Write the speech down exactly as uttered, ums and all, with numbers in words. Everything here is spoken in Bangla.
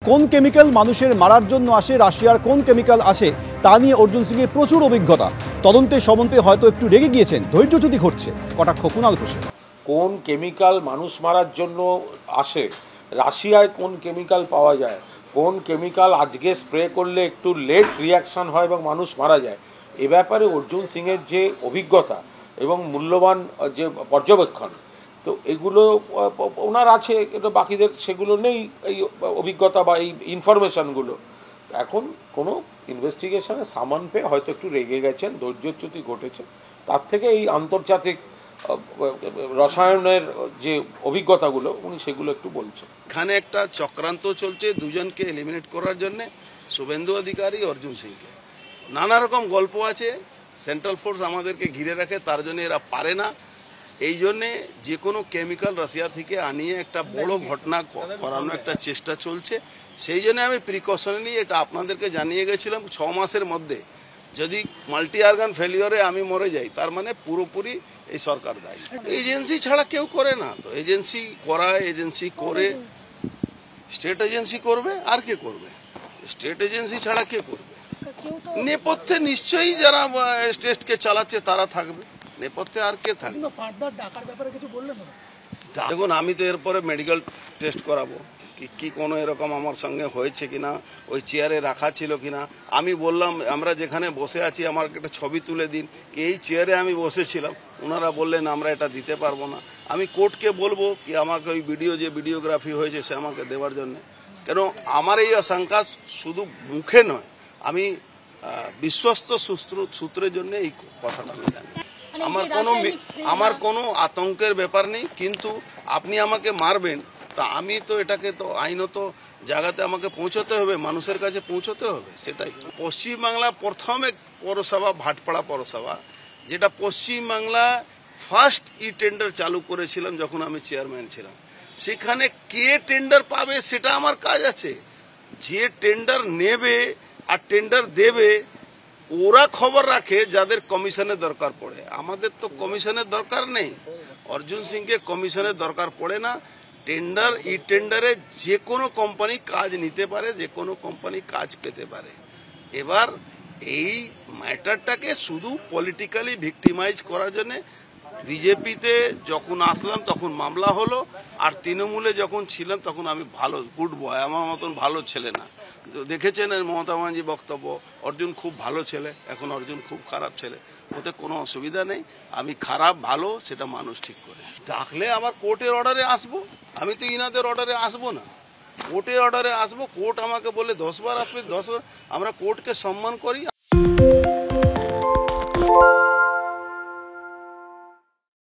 কোন কেমিক্যাল মানুষের মারার জন্য আসে, রাশিয়ার কোন কেমিক্যাল আসে তা নিয়ে অর্জুন সিংয়ের প্রচুর অভিজ্ঞতা। তদন্তের সমন্বয়ে হয়তো একটু রেগে গিয়েছেন, ধৈর্যচ্যুতি ঘটছে। কটাক্ষ কুণাল ঘোষের। কোন কেমিক্যাল মানুষ মারার জন্য আসে, রাশিয়ায় কোন কেমিক্যাল পাওয়া যায়, কোন কেমিক্যাল আজকে স্প্রে করলে একটু লেট রিয়াকশান হয় এবং মানুষ মারা যায়, এ ব্যাপারে অর্জুন সিংয়ের যে অভিজ্ঞতা এবং মূল্যবান যে পর্যবেক্ষণ, তো এগুলো ওনার আছে, কিন্তু বাকিদের সেগুলো নেই, এই অভিজ্ঞতা বা এই ইনফরমেশানগুলো। এখন কোনো ইনভেস্টিগেশনে সামান পেয়ে হয়তো একটু রেগে গেছেন, ধৈর্যচ্যুতি ঘটেছে। তার থেকে এই আন্তর্জাতিক রসায়নের যে অভিজ্ঞতাগুলো উনি সেগুলো একটু বলছেন। এখানে একটা চক্রান্ত চলছে দুজনকে এলিমিনেট করার জন্য, শুভেন্দু অধিকারী, অর্জুন সিংকে। নানা রকম গল্প আছে, সেন্ট্রাল ফোর্স আমাদেরকে ঘিরে রাখে, তার জন্য এরা পারে না। এই জন্যে যে কোনো কেমিক্যাল রাশিয়া থেকে আনিয়ে একটা বড় ঘটনা করানোর একটা চেষ্টা চলছে। সেই জন্য আমি প্রিকশনারি এটা আপনাদেরকে জানিয়ে গেছিলাম, ছ মাসের মধ্যে যদি মাল্টি অর্গান ফেলিওরে আমি মরে যাই, তার মানে পুরোপুরি এই সরকার দায়ী। এজেন্সি ছাড়া কেউ করে না, তো এজেন্সি করায়, এজেন্সি করে, স্টেট এজেন্সি করবে, আর কে করবে? স্টেট এজেন্সি ছাড়া কে করবে? নেপথ্যে নিশ্চয়ই যারা স্টেটকে চালাচ্ছে তারা থাকবে, নেপথ্যে আর কে থাকবে? দেখুন, আমি তো এরপরে মেডিকেল টেস্ট করাবো কি কি কোনো এরকম আমার সঙ্গে হয়েছে কিনা, ওই চেয়ারে রাখা ছিল কিনা। আমি বললাম আমরা যেখানে বসে আছি আমার একটা ছবি তুলে দিন, কি এই চেয়ারে আমি বসেছিলাম। ওনারা বললেন আমরা এটা দিতে পারবো না। আমি কোর্টকে বলবো কি আমাকে ওই ভিডিও যে ভিডিওগ্রাফি হয়েছে সে আমাকে দেওয়ার জন্য। কেন আমার এই আশঙ্কা শুধু মুখে নয়, আমি বিশ্বস্ত সূত্রের জন্য এই কথাটা আমি জানি। আমার কোনো আমার কোনো আতঙ্কের ব্যাপার নেই, কিন্তু আপনি আমাকে মারবেন, তা আমি তো এটাকে তো আইনত জায়গাতে আমাকে পৌঁছতে হবে, মানুষের কাছে পৌঁছতে হবে। সেটাই পশ্চিমবাংলা প্রথম এক পৌরসভা, ভাটপাড়া পৌরসভা, যেটা পশ্চিমবাংলা ফার্স্ট ই টেন্ডার চালু করেছিলাম যখন আমি চেয়ারম্যান ছিলাম। সেখানে কে টেন্ডার পাবে সেটা আমার কাজ আছে। যে টেন্ডার নেবে আর টেন্ডার দেবে ওরা খবর রাখে যাদের কমিশনের দরকার পড়ে। আমাদের তো কমিশনের দরকার নেই, অর্জুন সিংকে কমিশনের দরকার পড়ে না। টেন্ডার ই টেন্ডারে যে কোনো কোম্পানি কাজ নিতে পারে, যে কোনো কোম্পানি কাজ পেতে পারে। এবার এই ম্যাটারটাকে শুধু পলিটিক্যালি ভিক্টিমাইজ করার জন্য বিজেপিতে যখন আসলাম তখন মামলা হলো, আর তৃণমূলে যখন ছিলাম তখন আমি ভালো গুড বয়, আমার মতন ভালো ছেলে না। দেখেছেন মমতা ব্যানার্জি বক্তব্য, অর্জুন খুব ভালো ছেলে, এখন অর্জুন খুব খারাপ ছেলে। ওতে কোনো অসুবিধা নেই, আমি খারাপ ভালো সেটা মানুষ ঠিক করে। ডাকলে আবার কোর্টের অর্ডারে আসবো, আমি তো ইনাদের অর্ডারে আসবো না, কোর্টের অর্ডারে আসবো। কোর্ট আমাকে বলে দশ বার আসবে, দশ বার। আমরা কোর্টকে সম্মান করি।